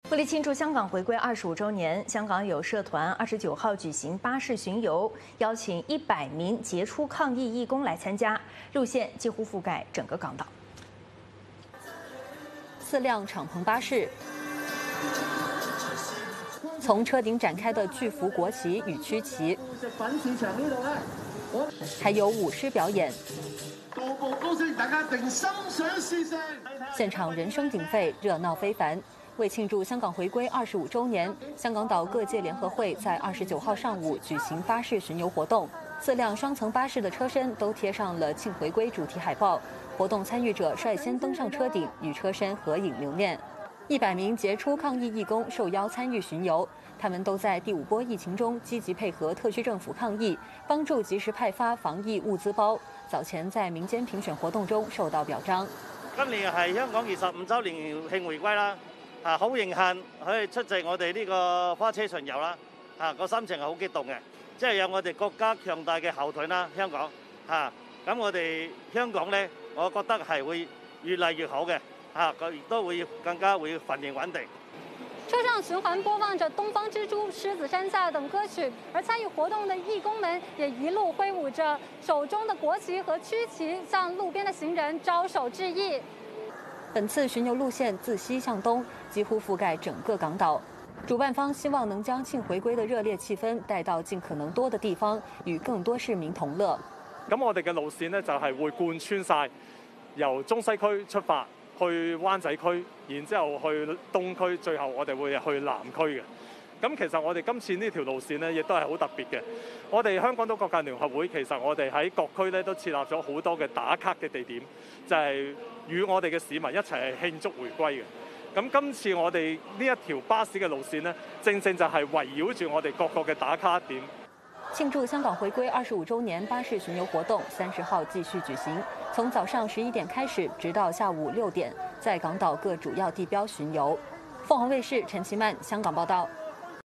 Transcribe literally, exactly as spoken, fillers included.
为了庆祝香港回归二十五周年，香港有社团二十九号举行巴士巡游，邀请一百名杰出抗疫义工来参加，路线几乎覆盖整个港岛。 四辆敞篷巴士，从车顶展开的巨幅国旗与区旗，还有舞狮表演。 步步高升，大家定心想事成。 现场人声鼎沸，热闹非凡。为庆祝香港回归二十五周年，香港岛各界联合会在二十九号上午举行巴士巡游活动。四辆双层巴士的车身都贴上了庆回归主题海报，活动参与者率先登上车顶，与车身合影留念。一百名杰出抗疫义工受邀参与巡游，他们都在第五波疫情中积极配合特区政府抗疫，帮助及时派發防疫物資包。早前在民間評選活動中受到表彰。 今年係香港二十五週年慶回歸啦，啊好榮幸可以出席我哋呢個花車巡遊啦，啊個心情係好激動嘅，即係有我哋國家強大嘅後盾啦，香港嚇，咁我哋香港咧，我覺得係會越嚟越好嘅，嚇佢亦都會更加會繁榮穩定。 车上循环播放着《东方之珠》《狮子山下》等歌曲，而参与活动的义工们也一路挥舞着手中的国旗和区旗，向路边的行人招手致意。 本次巡游路线自西向東，幾乎覆蓋整個港島。主辦方希望能將慶回歸的熱烈氣氛帶到盡可能多的地方，與更多市民同樂。 咁我哋嘅路線呢，就係會貫穿晒，由中西區出發。去灣仔區，然之後去東區，最後我哋會去南區嘅。咁其實我哋今次呢條路線呢，亦都係好特別嘅。我哋香港島各界聯合會其實我哋喺各區咧都設立咗好多嘅打卡嘅地點，就係與我哋嘅市民一齊慶祝回歸嘅。咁今次我哋呢一條巴士嘅路線呢，正正就係圍繞住我哋各個嘅打卡點。 慶祝香港回歸二十五週年巴士巡遊活動三十號繼續舉行，從早上十一點開始，直到下午六點，在港島各主要地標巡遊。鳳凰衛視陳其曼香港報道。